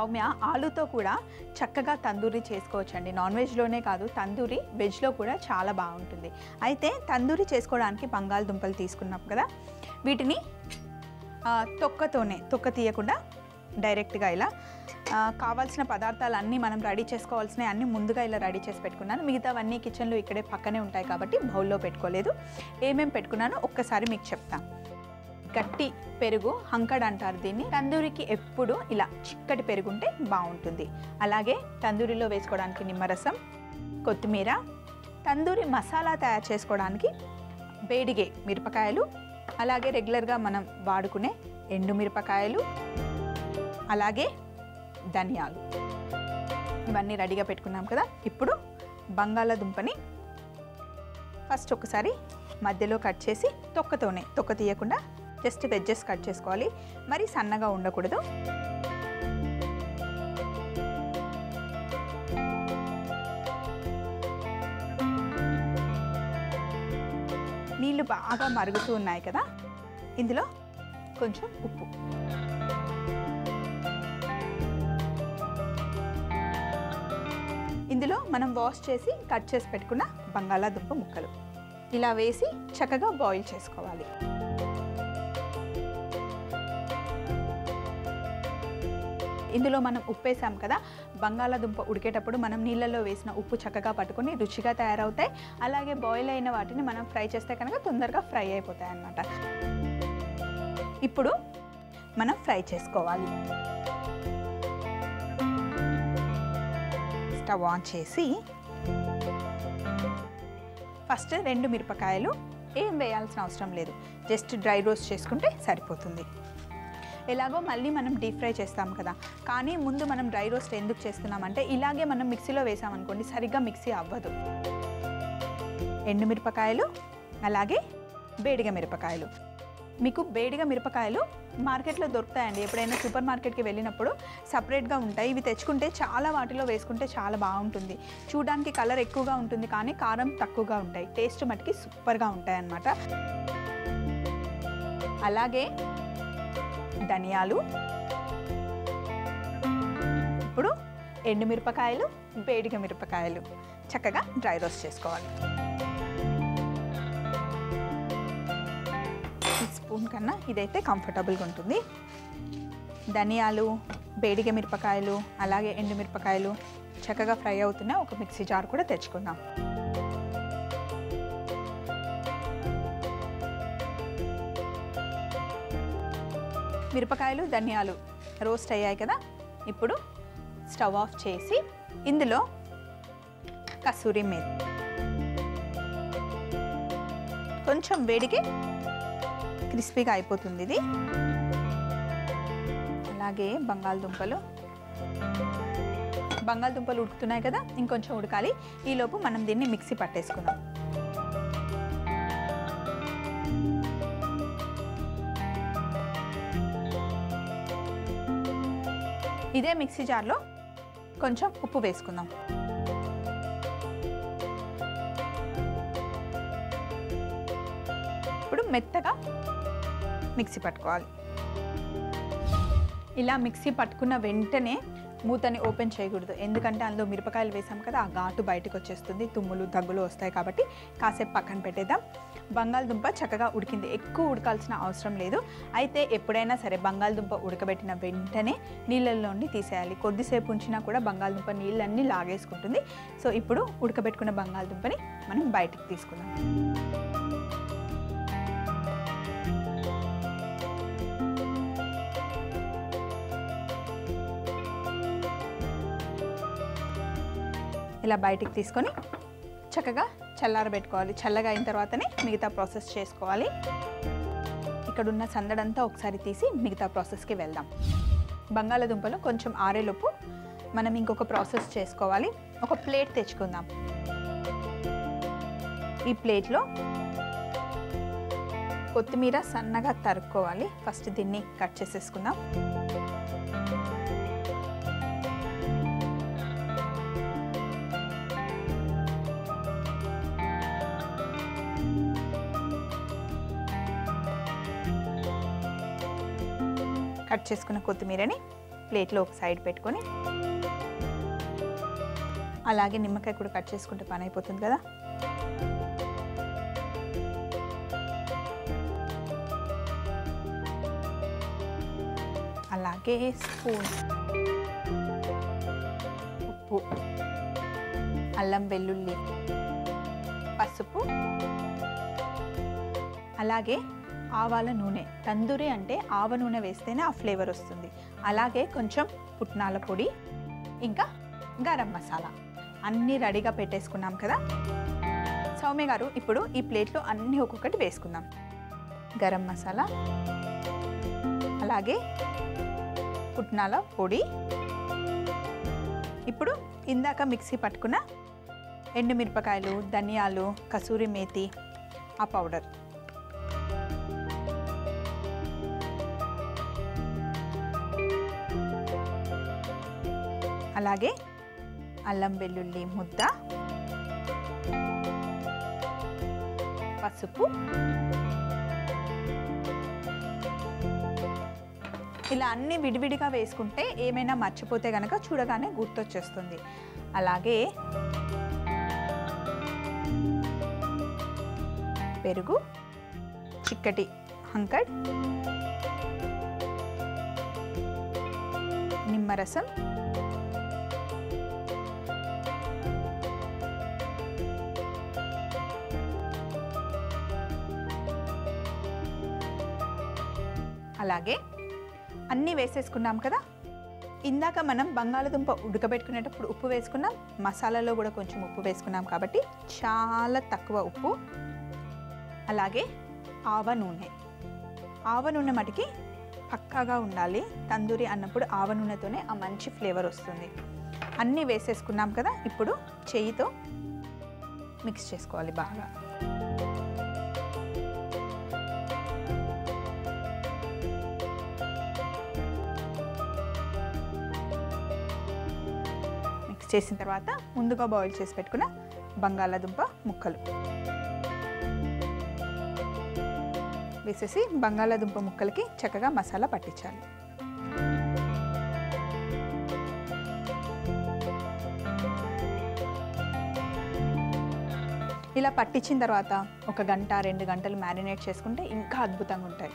సౌమ్య ఆలుతో కూడా చక్కగా తందూరి చేసుకోవచ్చండి. నాన్ వెజ్లోనే కాదు, తందూరి వెజ్లో కూడా చాలా బాగుంటుంది. అయితే తందూరి చేసుకోవడానికి బంగాళదుంపలు తీసుకున్నాం కదా, వీటిని తొక్క తీయకుండా డైరెక్ట్గా ఇలా కావాల్సిన పదార్థాలు అన్నీ మనం రెడీ చేసుకోవాల్సినవి అన్నీ ముందుగా ఇలా రెడీ చేసి పెట్టుకున్నాను. మిగతావన్నీ కిచెన్లో ఇక్కడే పక్కనే ఉంటాయి కాబట్టి బౌల్లో పెట్టుకోలేదు. ఏమేమి పెట్టుకున్నానో ఒక్కసారి మీకు చెప్తాను. గట్టి పెరుగు, హంకడ్ అంటారు దీన్ని. తందూరికి ఎప్పుడు ఇలా చిక్కటి పెరుగు ఉంటే బాగుంటుంది. అలాగే తందూరిలో వేసుకోవడానికి నిమ్మరసం, కొత్తిమీర, తందూరి మసాలా తయారు చేసుకోవడానికి వేడిగే మిరపకాయలు, అలాగే రెగ్యులర్గా మనం వాడుకునే ఎండుమిరపకాయలు, అలాగే ధనియాలు, ఇవన్నీ రెడీగా పెట్టుకున్నాం కదా. ఇప్పుడు బంగాళాదుంపని ఫస్ట్ ఒకసారి మధ్యలో కట్ చేసి తొక్క తీయకుండా జస్ట్ వెజ్జెస్ కట్ చేసుకోవాలి. మరి సన్నగా ఉండకూడదు. నీళ్ళు బాగా మరుగుతూ ఉన్నాయి కదా, ఇందులో కొంచెం ఉప్పు, ఇందులో మనం వాష్ చేసి కట్ చేసి పెట్టుకున్న బంగాళాదుంప ముక్కలు ఇలా వేసి చక్కగా బాయిల్ చేసుకోవాలి. ఇందులో మనం ఉప్పు వేసాం కదా, బంగాళాదుంప ఉడికేటప్పుడు మనం నీళ్ళల్లో వేసిన ఉప్పు చక్కగా పట్టుకొని రుచిగా తయారవుతాయి. అలాగే బాయిల్ అయిన వాటిని మనం ఫ్రై చేస్తే కనుక తొందరగా ఫ్రై అయిపోతాయి అన్నమాట. ఇప్పుడు మనం ఫ్రై చేసుకోవాలి. స్టవ్ ఆన్ చేసి ఫస్ట్ 2 మిరపకాయలు, ఏం వేయాల్సిన అవసరం లేదు, జస్ట్ డ్రై రోస్ట్ చేసుకుంటే సరిపోతుంది. ఎలాగో మళ్ళీ మనం డీప్ ఫ్రై చేస్తాం కదా, కానీ ముందు మనం డ్రై రోస్ట్ ఎందుకు చేస్తున్నామంటే ఇలాగే మనం మిక్సీలో వేసామనుకోండి సరిగ్గా మిక్సీ అవ్వదు. ఎండుమిరపకాయలు, అలాగే బేడిగ మిరపకాయలు. మీకు బేడిగ మిరపకాయలు మార్కెట్లో దొరుకుతాయండి. ఎప్పుడైనా సూపర్ మార్కెట్కి వెళ్ళినప్పుడు సపరేట్గా ఉంటాయి. ఇవి తెచ్చుకుంటే చాలా వాటిలో వేసుకుంటే చాలా బాగుంటుంది. చూడడానికి కలర్ ఎక్కువగా ఉంటుంది కానీ కారం తక్కువగా ఉంటాయి. టేస్ట్ మటుకి సూపర్గా ఉంటాయి అన్నమాట. అలాగే ధనియాలు, ఇప్పుడు ఎండుమిరపకాయలు, వేడిగ మిరపకాయలు చక్కగా డ్రై రోస్ట్ చేసుకోవాలి. ఈ స్పూన్ కన్నా ఇదైతే కంఫర్టబుల్గా ఉంటుంది. ధనియాలు, వేడిగ మిరపకాయలు, అలాగే ఎండుమిరపకాయలు చక్కగా ఫ్రై అవుతున్న ఒక మిక్సీ జార్ కూడా తెచ్చుకుందాం. మిరపకాయలు, ధనియాలు రోస్ట్ అయ్యాయి కదా, ఇప్పుడు స్టవ్ ఆఫ్ చేసి ఇందులో కసూరి మేతి, కొంచెం వేడికి క్రిస్పీగా అయిపోతుంది ఇది. అలాగే బంగాళదుంపలు ఉడుకుతున్నాయి కదా, ఇంకొంచెం ఉడకాలి. ఈలోపు మనం దీన్ని మిక్సీ పట్టేసుకుందాం. ఇదే మిక్సీ జార్లో కొంచెం ఉప్పు వేసుకుందాం. ఇప్పుడు మెత్తగా మిక్సీ పట్టుకోవాలి. ఇలా మిక్సీ పట్టుకున్న వెంటనే మూతని ఓపెన్ చేయకూడదు, ఎందుకంటే అందులో మిరపకాయలు వేసాం కదా, ఆ ఘాటు బయటకు వచ్చేస్తుంది, తుమ్ములు దగ్గులు వస్తాయి. కాబట్టి కాసేపు పక్కన పెట్టేద్దాం. బంగాళదుంప చక్కగా ఉడికింది, ఎక్కువ ఉడకాల్సిన అవసరం లేదు. అయితే ఎప్పుడైనా సరే బంగాళదుంప ఉడకబెట్టిన వెంటనే నీళ్ళల్లోండి తీసేయాలి. కొద్దిసేపు ఉంచినా కూడా బంగాళదుంప నీళ్ళన్నీ లాగేసుకుంటుంది. సో ఇప్పుడు ఉడకబెట్టుకున్న బంగాళదుంపని మనం బయటికి తీసుకుందాం. ఇలా బయటికి తీసుకొని చక్కగా చల్లారబెట్టుకోవాలి. చల్లగా అయిన తర్వాతనే మిగతా ప్రాసెస్ చేసుకోవాలి. ఇక్కడున్న సందడంతా ఒకసారి తీసి మిగతా ప్రాసెస్కి వెళ్దాం. బంగాళదుంపలు కొంచెం ఆరేలోపు మనం ఇంకొక ప్రాసెస్ చేసుకోవాలి. ఒక ప్లేట్ తెచ్చుకుందాం. ఈ ప్లేట్లో కొత్తిమీర సన్నగా తరుక్కోవాలి. ఫస్ట్ దీన్ని కట్ చేసేసుకుందాం. కట్ చేసుకున్న కొత్తిమీరని ప్లేట్లో ఒక సైడ్ పెట్టుకొని అలాగే నిమ్మకాయ కూడా కట్ చేసుకుంటే పని అయిపోతుంది కదా. అలాగే స్పూన్ ఉప్పు, అల్లం వెల్లుల్లి, పసుపు, అలాగే ఆవాల నూనె. తందూరి అంటే ఆవ నూనె వేస్తేనే ఆ ఫ్లేవర్ వస్తుంది. అలాగే కొంచెం పుట్నాల పొడి, ఇంకా గరం మసాలా అన్నీ రెడీగా పెట్టేసుకున్నాం కదా. సౌమ్య గారు ఇప్పుడు ఈ ప్లేట్లో అన్నీ ఒక్కొక్కటి వేసుకుందాం. గరం మసాలా, అలాగే పుట్నాల పొడి, ఇప్పుడు ఇందాక మిక్సీ పట్టుకున్న ఎండుమిరపకాయలు, ధనియాలు, కసూరి మేతి ఆ పౌడర్, అలాగే అల్లం వెల్లుల్లి ముద్ద, పసుపు, ఇలా అన్నీ విడివిడిగా వేసుకుంటే ఏమైనా మర్చిపోతే కనుక చూడగానే గుర్తొచ్చేస్తుంది. అలాగే పెరుగు, చిక్కటి హంకడ్, నిమ్మరసం, అలాగే అన్నీ వేసేసుకున్నాం కదా. ఇందాక మనం బంగాళదుంప ఉడకబెట్టుకునేటప్పుడు ఉప్పు వేసుకున్నాం, మసాలాలో కూడా కొంచెం ఉప్పు వేసుకున్నాం కాబట్టి చాలా తక్కువ ఉప్పు. అలాగే ఆవ నూనె. ఆవ నూనె మటుకి పక్కాగా ఉండాలి. తందూరి అన్నప్పుడు ఆవ నూనెతోనే ఆ మంచి ఫ్లేవర్ వస్తుంది. అన్నీ వేసేసుకున్నాం కదా. ఇప్పుడు చెయ్యితో మిక్స్ చేసుకోవాలి బాగా. మిక్స్ చేసిన తర్వాత ముందుగా బాయిల్ చేసి పెట్టుకున్న బంగాళాదుంప ముక్కలు వేసేసి బంగాళాదుంప ముక్కలకి చక్కగా మసాలా పట్టించాలి. ఇలా పట్టించిన తర్వాత 1 గంట 2 గంటలు మ్యారినేట్ చేసుకుంటే ఇంకా అద్భుతంగా ఉంటాయి.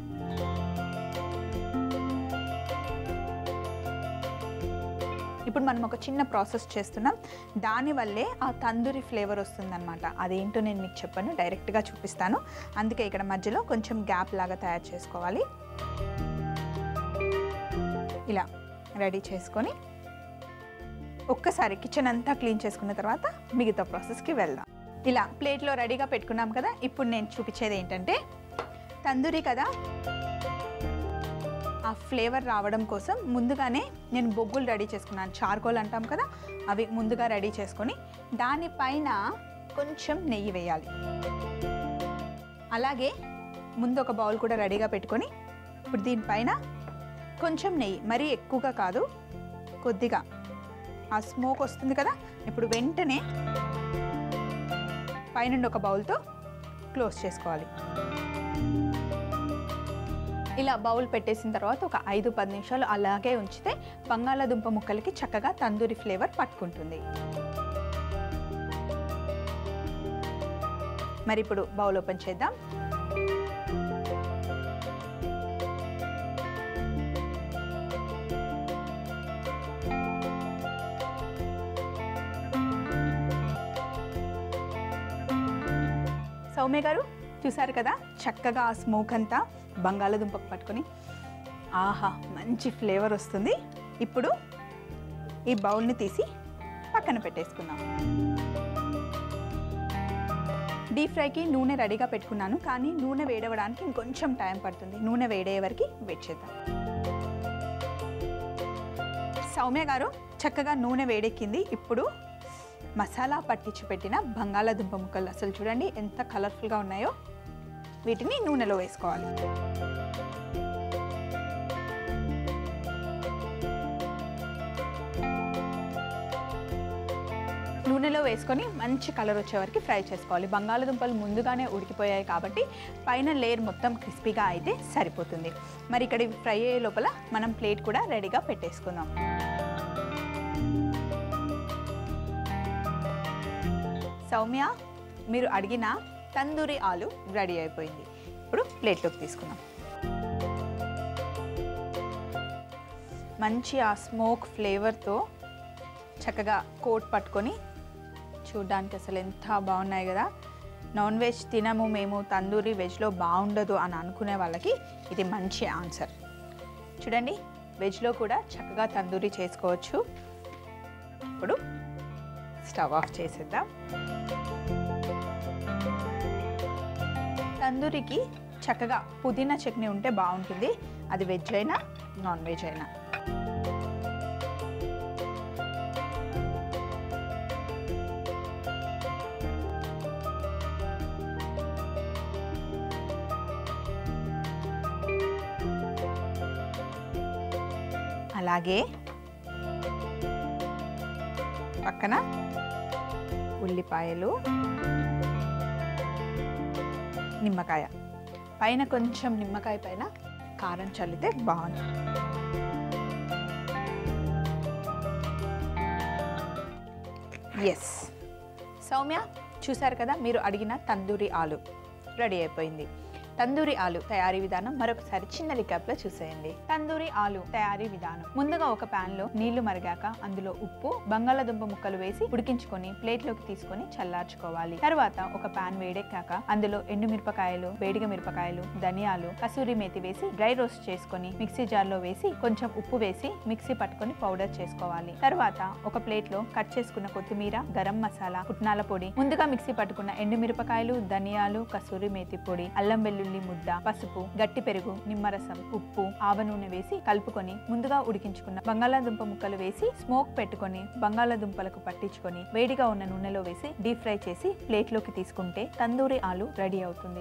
ఇప్పుడు మనం ఒక చిన్న ప్రాసెస్ చేస్తున్నాం. దానివల్లే ఆ తందూరి ఫ్లేవర్ వస్తుందన్నమాట. అదేంటో నేను మీకు చెప్పను, డైరెక్ట్గా చూపిస్తాను. అందుకే ఇక్కడ మధ్యలో కొంచెం గ్యాప్ లాగా తయారు చేసుకోవాలి. ఇలా రెడీ చేసుకొని ఒక్కసారి కిచెన్ అంతా క్లీన్ చేసుకున్న తర్వాత మిగతా ప్రాసెస్కి వెళ్దాం. ఇలా ప్లేట్లో రెడీగా పెట్టుకున్నాం కదా. ఇప్పుడు నేను చూపించేది ఏంటంటే తందూరి కదా, ఆ ఫ్లేవర్ రావడం కోసం ముందుగానే నేను బొగ్గులు రెడీ చేసుకున్నాను. చార్కోల్ అంటాం కదా, అవి ముందుగా రెడీ చేసుకొని దానిపైన కొంచెం నెయ్యి వేయాలి. అలాగే ముందు ఒక బౌల్ కూడా రెడీగా పెట్టుకొని ఇప్పుడు దీనిపైన కొంచెం నెయ్యి, మరీ ఎక్కువగా కాదు, కొద్దిగా. ఆ స్మోక్ వస్తుంది కదా, ఇప్పుడు వెంటనే పైనుండి ఒక బౌల్తో క్లోజ్ చేసుకోవాలి. ఇలా బౌల్ పెట్టేసిన తర్వాత ఒక 5-10 నిమిషాలు అలాగే ఉంచితే బంగాళాదుంప ముక్కలకి చక్కగా తందూరి ఫ్లేవర్ పట్టుకుంటుంది. మరి ఇప్పుడు బౌల్ ఓపెన్ చేద్దాం. సౌమ్య గారు చూసారు కదా, చక్కగా ఆ స్మోక్ అంతా బంగాళాదుంపకు పట్టుకొని ఆహా మంచి ఫ్లేవర్ వస్తుంది. ఇప్పుడు ఈ బౌల్ని తీసి పక్కన పెట్టేసుకుందాం. డీప్ ఫ్రైకి నూనె రెడీగా పెట్టుకున్నాను, కానీ నూనె వేడవడానికి ఇంకొంచెం టైం పడుతుంది. నూనె వేడయ్యే వరకు వెయిట్ చేద్దాం. సౌమ్య గారు చక్కగా నూనె వేడెక్కింది. ఇప్పుడు మసాలా పట్టించి పెట్టిన బంగాళాదుంప ముక్కలు అసలు చూడండి ఎంత కలర్ఫుల్గా ఉన్నాయో. వీటిని నూనెలో వేసుకోవాలి. నూనెలో ఆయిల్లో వేసుకొని మంచి కలర్ వచ్చే వరకు ఫ్రై చేసుకోవాలి. బంగాళదుంపలు ముందుగానే ఉడికిపోయాయి కాబట్టి పైన లేయర్ మొత్తం క్రిస్పీగా అయితే సరిపోతుంది. మరి ఇక్కడ ఇవి ఫ్రై అయ్యే లోపల మనం ప్లేట్ కూడా రెడీగా పెట్టేసుకుందాం. సౌమ్య, మీరు అడిగిన తందూరి ఆలు రెడీ అయిపోయింది. ఇప్పుడు ప్లేట్లోకి తీసుకుందాం. మంచి ఆ స్మోక్ ఫ్లేవర్తో చక్కగా కోట్ పట్టుకొని చూడ్డానికి అసలు ఎంత బాగున్నాయి కదా. నాన్ వెజ్ తినము మేము, తందూరి వెజ్లో బాగుండదు అని అనుకునే వాళ్ళకి ఇది మంచి ఆన్సర్. చూడండి, వెజ్లో కూడా చక్కగా తందూరి చేసుకోవచ్చు. ఇప్పుడు స్టవ్ ఆఫ్ చేసేద్దాం. తందూరికి చక్కగా పుదీనా చట్నీ ఉంటే బాగుంటుంది, అది వెజ్ అయినా నాన్ వెజ్ అయినా. అలాగే పక్కన ఉల్లిపాయలు, నిమ్మకాయ, పైన కొంచెం నిమ్మకాయ పైన కారం చల్లితే బాగుంటుంది. ఎస్ సౌమ్య, చూసారు కదా, మీరు అడిగిన తందూరి ఆలు రెడీ అయిపోయింది. తందూరి ఆలు తయారీ విధానం మరొకసారి చిన్న రికాప్లో చూసేయండి. తందూరి ఆలు తయారీ విధానం: ముందుగా ఒక ప్యాన్ లో నీళ్లు మరిగాక అందులో ఉప్పు, బంగాళాదుంప ముక్కలు వేసి ఉడికించుకొని ప్లేట్లోకి తీసుకొని చల్లార్చుకోవాలి. తర్వాత ఒక ప్యాన్ వేడెక్కాక అందులో ఎండుమిరపకాయలు, వేడిగ మిరపకాయలు, ధనియాలు, కసూరి మేతి వేసి డ్రై రోస్ట్ చేసుకొని మిక్సీ జార్లో వేసి కొంచెం ఉప్పు వేసి మిక్సీ పట్టుకొని పౌడర్ చేసుకోవాలి. తర్వాత ఒక ప్లేట్ లో కట్ చేసుకున్న కొత్తిమీర, గరం మసాలా, పుట్నాల పొడి, ముందుగా మిక్సీ పట్టుకున్న ఎండుమిరపకాయలు, ధనియాలు, కసూరి మేతి పొడి, అల్లం వెల్లుల్లి ముద్ద, పసుపు, గట్టి పెరుగు, నిమ్మరసం, ఉప్పు, ఆవ నూనె వేసి కలుపుకొని ముందుగా ఉడికించుకున్న బంగాళాదుంప ముక్కలు వేసి స్మోక్ పెట్టుకొని బంగాళాదుంపలకు పట్టించుకొని వేడిగా ఉన్న నూనెలో వేసి డీప్ ఫ్రై చేసి ప్లేట్లోకి తీసుకుంటే తందూరి ఆలు రెడీ అవుతుంది.